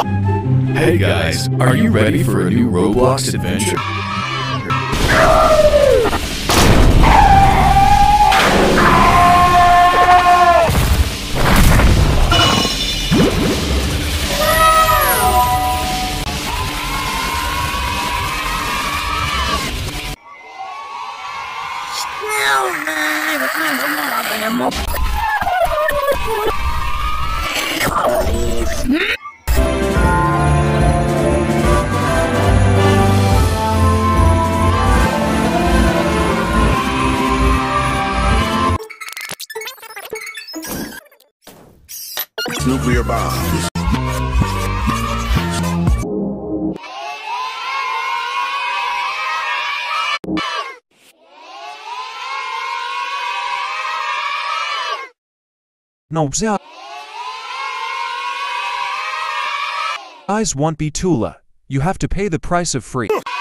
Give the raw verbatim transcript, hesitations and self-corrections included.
Hey guys, are you ready for a new Roblox adventure? Nuclear bombs. No, guys won't be Tula. You have to pay the price of free.